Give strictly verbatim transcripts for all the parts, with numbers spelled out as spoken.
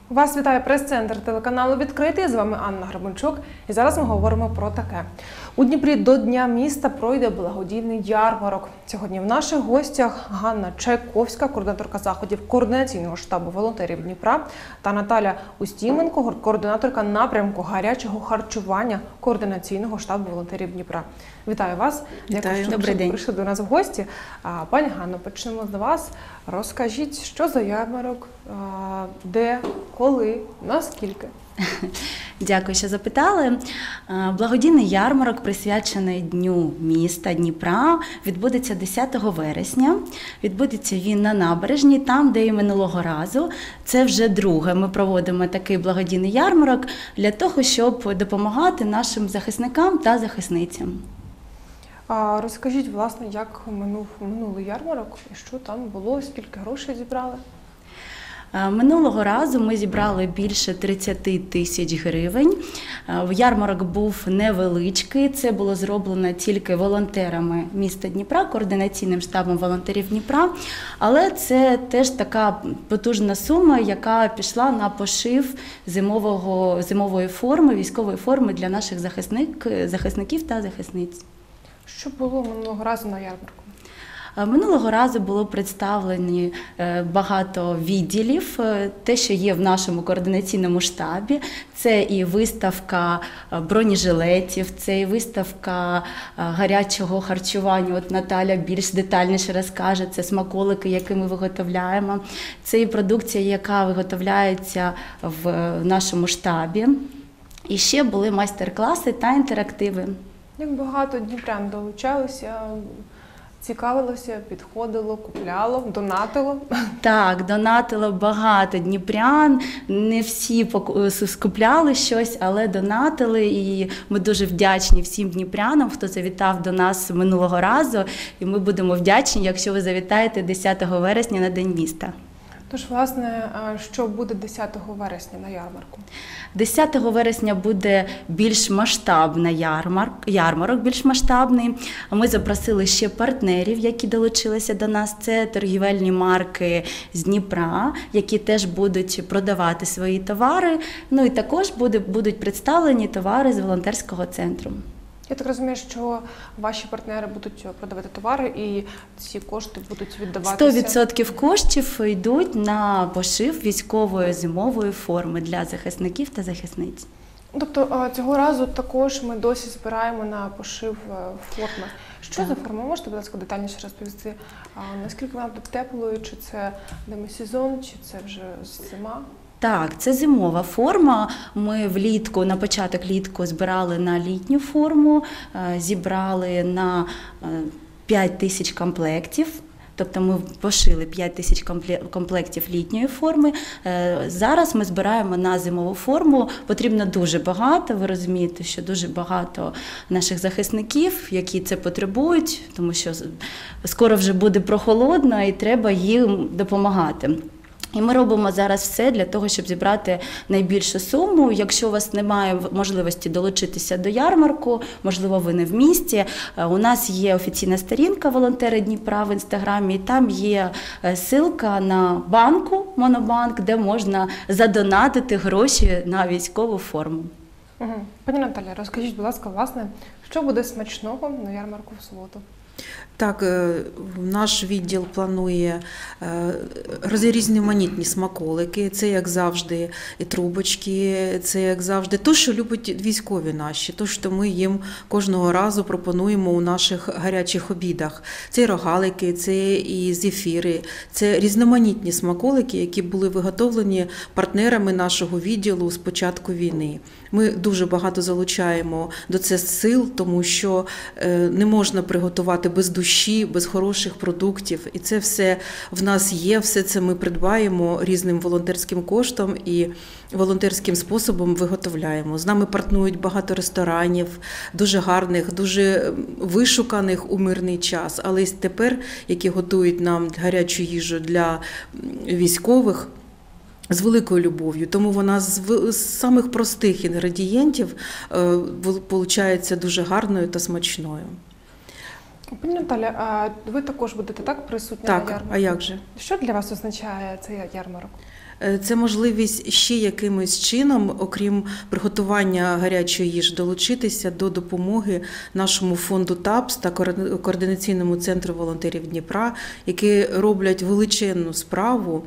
Вас вітає прес-центр телеканалу «Відкритий». З вами Анна Грабанчук. І зараз ми говоримо про таке. У Дніпрі до Дня міста пройде благодійний ярмарок. Сьогодні в наших гостях Ганна Чайковська, координаторка заходів координаційного штабу волонтерів Дніпра, та Наталя Устіменко, координаторка напрямку гарячого харчування координаційного штабу волонтерів Дніпра. Вітаю вас. Вітаю. Дякую, Добрий що день. прийшли до нас в гості. Пані Ганно, почнемо з вас. Розкажіть, що за ярмарок, де, коли, наскільки? Дякую, що запитали. Благодійний ярмарок, присвячений Дню міста Дніпра, відбудеться десятого вересня. Відбудеться він на набережній, там, де і минулого разу. Це вже друге. Ми проводимо такий благодійний ярмарок для того, щоб допомагати нашим захисникам та захисницям. А розкажіть, власне, як минув минулий ярмарок, і що там було, скільки грошей зібрали? Минулого разу ми зібрали більше тридцять тисяч гривень. Ярмарок був невеличкий, це було зроблено тільки волонтерами міста Дніпра, координаційним штабом волонтерів Дніпра, але це теж така потужна сума, яка пішла на пошив зимового, зимової форми, військової форми для наших захисник, захисників та захисниць. Що було минулого разу на ярмарку? Минулого разу було представлені багато відділів, те, що є в нашому координаційному штабі. Це і виставка бронежилетів, це і виставка гарячого харчування. От Наталя більш детальніше розкаже, це смаколики, які ми виготовляємо. Це і продукція, яка виготовляється в нашому штабі. І ще були майстер-класи та інтерактиви. Як багато дніпрян долучалися, цікавилося, підходило, купляло, донатило? Так, донатило багато дніпрян, не всі скупляли щось, але донатили, і ми дуже вдячні всім дніпрянам, хто завітав до нас минулого разу, і ми будемо вдячні, якщо ви завітаєте десятого вересня на День міста. Тож, власне, що буде десятого вересня на ярмарку? десятого вересня буде більш масштабний ярмарок, ярмарок більш масштабний. Ми запросили ще партнерів, які долучилися до нас. Це торгівельні марки з Дніпра, які теж будуть продавати свої товари. Ну і також буде, будуть представлені товари з волонтерського центру. Я так розумію, що ваші партнери будуть продавати товари і ці кошти будуть віддаватися? сто відсотків коштів йдуть на пошив військової зимової форми для захисників та захисниць. Тобто цього разу також ми досі збираємо на пошив форми. Що так. за форма? Можете, будь ласка, детальніше розповісти? Наскільки вона буде теплою? Чи це демисезон, чи це вже зима? Так, це зимова форма. Ми влітку, на початок літку збирали на літню форму, зібрали на п'ять тисяч комплектів. Тобто ми пошили п'ять тисяч комплектів літньої форми. Зараз ми збираємо на зимову форму. Потрібно дуже багато, ви розумієте, що дуже багато наших захисників, які це потребують, тому що скоро вже буде прохолодно і треба їм допомагати. І ми робимо зараз все для того, щоб зібрати найбільшу суму. Якщо у вас немає можливості долучитися до ярмарку, можливо, ви не в місті, у нас є офіційна сторінка «Волонтери Дніпра» в інстаграмі, і там є ссылка на банку, Монобанк, де можна задонатити гроші на військову форму. Угу. Пані Наталя, розкажіть, будь ласка, власне, що буде смачного на ярмарку в суботу? Так, наш відділ планує різноманітні смаколики, це як завжди і трубочки, це як завжди те, що люблять військові наші, те, що ми їм кожного разу пропонуємо у наших гарячих обідах. Це і рогалики, це і зефіри, це різноманітні смаколики, які були виготовлені партнерами нашого відділу з початку війни. Ми дуже багато залучаємо до цих сил, тому що не можна приготувати без душі, без хороших продуктів. І це все в нас є, все це ми придбаємо різним волонтерським коштом і волонтерським способом виготовляємо. З нами партнують багато ресторанів, дуже гарних, дуже вишуканих у мирний час. Але тепер, які готують нам гарячу їжу для військових, з великою любов'ю, тому вона з, з самих простих інгредієнтів е, виходить дуже гарною та смачною. Пані Наталя, а ви також будете так присутні так, на ярмарку? А як же? Що для вас означає цей ярмарок? Це можливість ще якимось чином, окрім приготування гарячої їжі, долучитися до допомоги нашому фонду ТАПС та Координаційному центру волонтерів Дніпра, які роблять величезну справу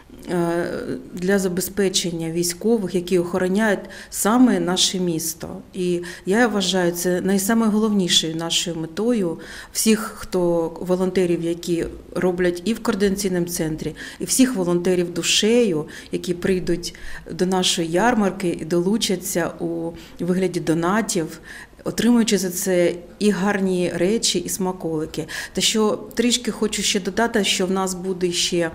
для забезпечення військових, які охороняють саме наше місто. І я вважаю, це найсамайголовнішою нашою метою всіх, хто волонтерів, які роблять і в координаційному центрі, і всіх волонтерів душею, які прийдуть до нашої ярмарки і долучаться у вигляді донатів, отримуючи за це і гарні речі, і смаколики. Та що трішки хочу ще додати, що в нас буде ще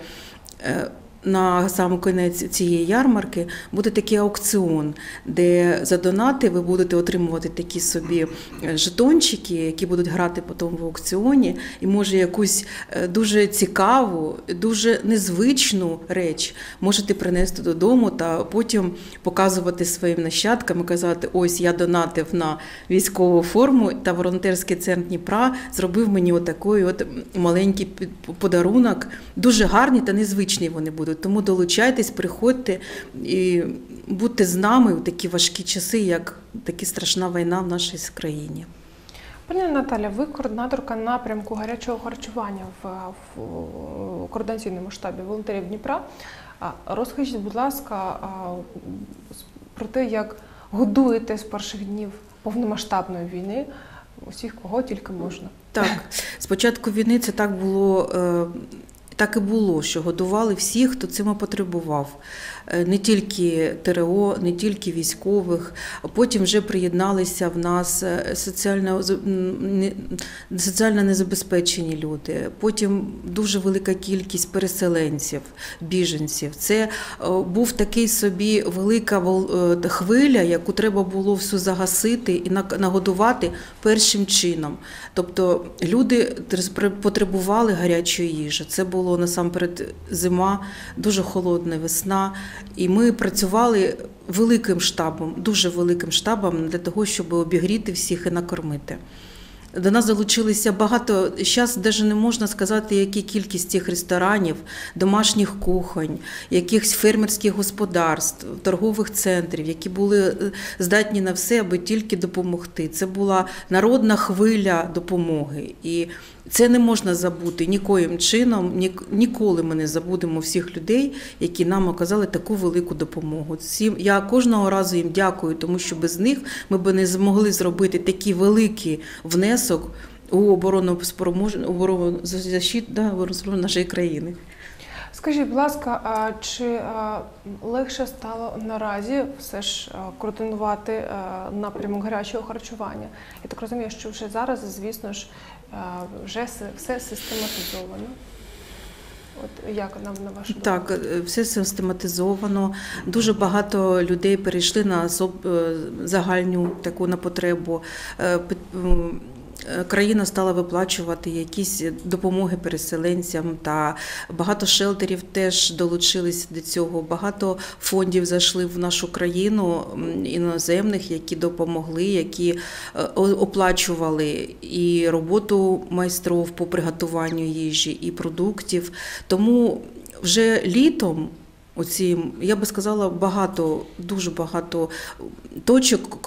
на сам кінець цієї ярмарки буде такий аукціон, де за донати ви будете отримувати такі собі жетончики, які будуть грати потім в аукціоні, і може якусь дуже цікаву, дуже незвичну реч можете принести додому та потім показувати своїм нащадкам і казати: ось я донатив на військову форму, та волонтерський центр Дніпра зробив мені отакий от маленький подарунок. Дуже гарні та незвичні вони будуть. Тому долучайтесь, приходьте і будьте з нами у такі важкі часи, як така страшна війна в нашій країні. Пані Наталя, ви координаторка напрямку гарячого харчування в, в координаційному штабі волонтерів Дніпра. Розкажіть, будь ласка, про те, як годуєте з перших днів повномасштабної війни усіх, кого тільки можна. Так, з початку війни це так було. Так і було, що годували всіх, хто цим потребував. Не тільки ТРО, не тільки військових, а потім вже приєдналися в нас соціально, соціально незабезпечені люди, потім дуже велика кількість переселенців, біженців. Це був такий собі велика хвиля, яку треба було всю загасити і нагодувати першим чином. Тобто люди потребували гарячої їжі. Це було насамперед зима, дуже холодна весна. І ми працювали великим штабом, дуже великим штабом для того, щоб обігріти всіх і накормити. До нас залучилися багато, зараз навіть не можна сказати, які кількість цих ресторанів, домашніх кухонь, якихось фермерських господарств, торгових центрів, які були здатні на все, аби тільки допомогти. Це була народна хвиля допомоги. І це не можна забути нікоїм чином, ніколи ми не забудемо всіх людей, які нам оказали таку велику допомогу. Я кожного разу їм дякую, тому що без них ми б не змогли зробити такий великий внесок у оборону защиту нашої країни. Скажіть, будь ласка, чи легше стало наразі все ж координувати напрямок гарячого харчування? Я так розумію, що вже зараз, звісно ж, вже все систематизовано. От як нам, на вашу думку? Так, все систематизовано. Дуже багато людей перейшли на загальну таку на потребу. Країна стала виплачувати якісь допомоги переселенцям, та багато шелтерів теж долучились до цього. Багато фондів зайшли в нашу країну, іноземних, які допомогли, які оплачували і роботу майстрів по приготуванню їжі, і продуктів. Тому вже літом оці, я би сказала, багато, дуже багато точок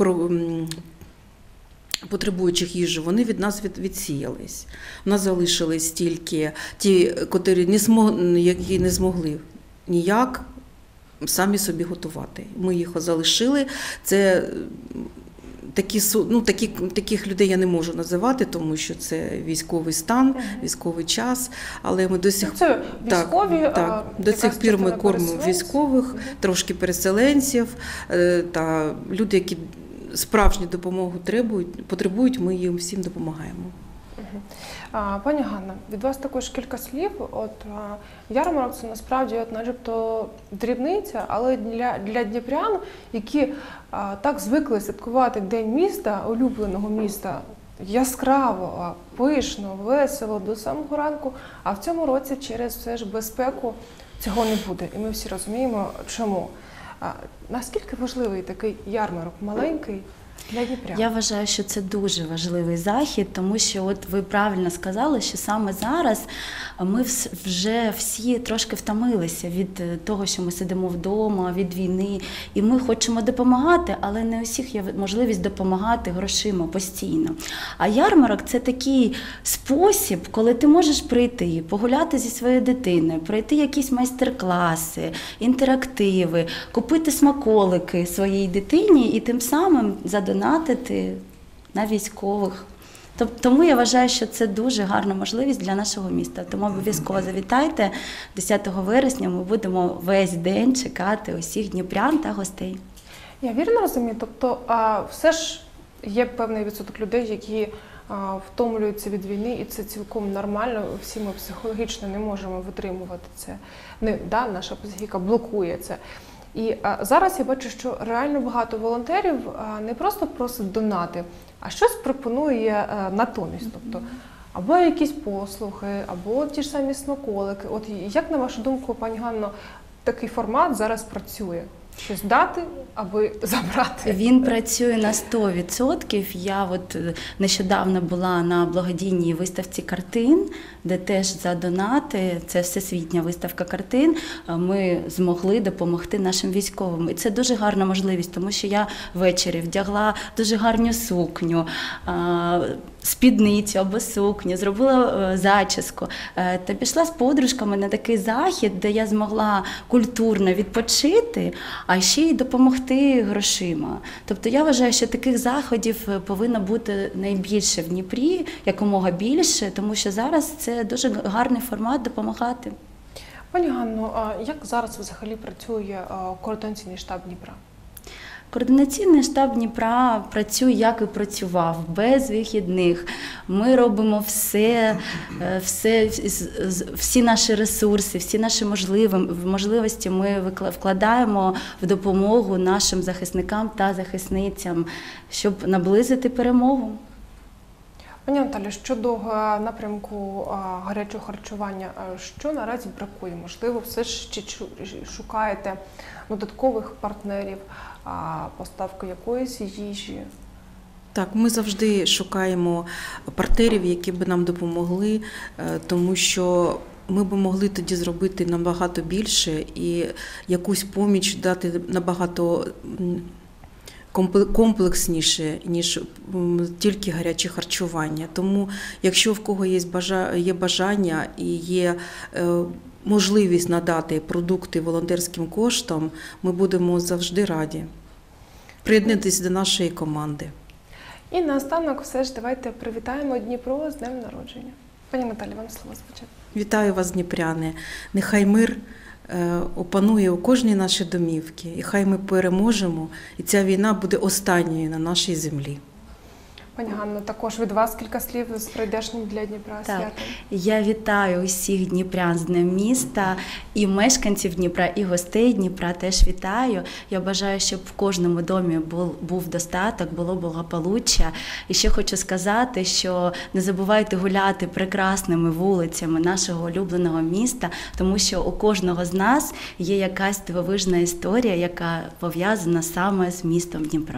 потребуючих їжі, вони від нас від, відсіялись. У нас залишились тільки ті, котрі не змогли, які не змогли ніяк самі собі готувати. Ми їх залишили. Це такі, ну, такі, таких людей я не можу називати, тому що це військовий стан, військовий час, але ми до сих це військові, так, так, до цих пір ми кормимо військових, трошки переселенців та люди, які справжню допомогу требують, потребують, ми їм всім допомагаємо. Пані Ганна, від вас також кілька слів. От ярмарок – це насправді от, начебто дрібниця, але для, для дніпрян, які а, так звикли святкувати День міста, улюбленого міста, яскраво, пишно, весело до самого ранку, а в цьому році через все ж безпеку цього не буде. І ми всі розуміємо, чому. А наскільки важливий такий ярмарок, маленький, для Дніпрян? Я вважаю, що це дуже важливий захід, тому що от ви правильно сказали, що саме зараз ми вс- вже всі трошки втомилися від е, того, що ми сидимо вдома, від війни, і ми хочемо допомагати, але не у всіх є можливість допомагати грошима постійно. А ярмарок – це такий спосіб, коли ти можеш прийти, погуляти зі своєю дитиною, пройти якісь майстер-класи, інтерактиви, купити смаколики своїй дитині і тим самим задонатити на військових. Тоб- Тому я вважаю, що це дуже гарна можливість для нашого міста. Тому обов'язково завітайте. десятого вересня ми будемо весь день чекати усіх дніпрян та гостей. Я вірно розумію? Тобто а, все ж є певний відсоток людей, які а, втомлюються від війни, і це цілком нормально. Всі ми психологічно не можемо витримувати це. Не, да, наша психіка блокує це. І а, зараз я бачу, що реально багато волонтерів а, не просто просить донати, а щось пропонує а, натомість. Тобто, або якісь послуги, або ті ж самі смаколики. От як, на вашу думку, пані Ганно, такий формат зараз працює? Щось дати, аби забрати? Він працює на сто відсотків. Я от е, нещодавно була на благодійній виставці картин, де теж за донати, це всесвітня виставка картин, е, ми змогли допомогти нашим військовим. І це дуже гарна можливість, тому що я ввечері вдягла дуже гарну сукню, е, спідницю або сукню, зробила е, зачіску е, та пішла з подружками на такий захід, де я змогла культурно відпочити, а ще й допомогти грошима. Тобто я вважаю, що таких заходів повинно бути найбільше в Дніпрі, якомога більше, тому що зараз це дуже гарний формат допомагати. Пані Ганно, а як зараз взагалі працює а, координаційний штаб Дніпра? Координаційний штаб Дніпра працює, як і працював, без вихідних. Ми робимо все, е, все, з- з- всі наші ресурси, всі наші можливі, можливості ми викла- вкладаємо в допомогу нашим захисникам та захисницям, щоб наблизити перемогу. Пані Наталі, щодо а, напрямку а, гарячого харчування, а, що наразі бракує? Можливо, все ж ще чу- шукаєте додаткових партнерів, а, поставки якоїсь їжі? Так, ми завжди шукаємо партнерів, які б нам допомогли, е, тому що ми б могли тоді зробити набагато більше і якусь поміч дати набагато м, компле- комплексніше, ніж м, тільки гаряче харчування. Тому, якщо в кого є бажа- є бажання і є е, можливість надати продукти волонтерським коштом, ми будемо завжди раді приєднатися до нашої команди. І наостанок все ж давайте привітаємо Дніпро з днем народження. Пані Наталі, вам слово спочатку. Вітаю вас, дніпряни. Нехай мир е, опанує у кожній нашій домівці, і хай ми переможемо, і ця війна буде останньою на нашій землі. Пані Ганно, також від вас кілька слів з прийдешнім для Дніпра Так. святом. Я вітаю усіх дніпрян з Днем міста, і мешканців Дніпра, і гостей Дніпра теж вітаю. Я бажаю, щоб в кожному домі був, був достаток, було благополуччя. І ще хочу сказати, що не забувайте гуляти прекрасними вулицями нашого улюбленого міста, тому що у кожного з нас є якась дивовижна історія, яка пов'язана саме з містом Дніпро.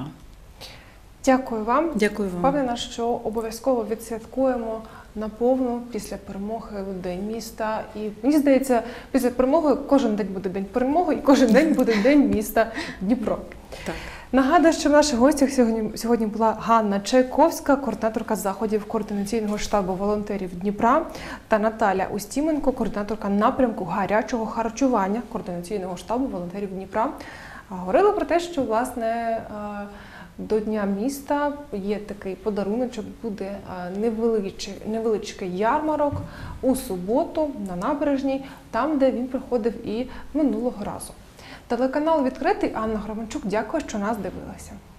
Дякую вам. Дякую вам. Впевнена, що обов'язково відсвяткуємо наповну після перемоги в День міста. І мені здається, після перемоги кожен день буде День перемоги і кожен день буде День міста Дніпро. Так. Нагадую, що в наших гостях сьогодні, сьогодні була Ганна Чайковська, координаторка заходів координаційного штабу волонтерів Дніпра, та Наталя Устіменко, координаторка напрямку гарячого харчування координаційного штабу волонтерів Дніпра. А, Говорили про те, що, власне, а, до Дня міста є такий подаруночок, буде а, невеличкий, невеличкий ярмарок у суботу на набережній, там, де він приходив і минулого разу. Телеканал відкритий. Анна Громанчук, дякую, що нас дивилися.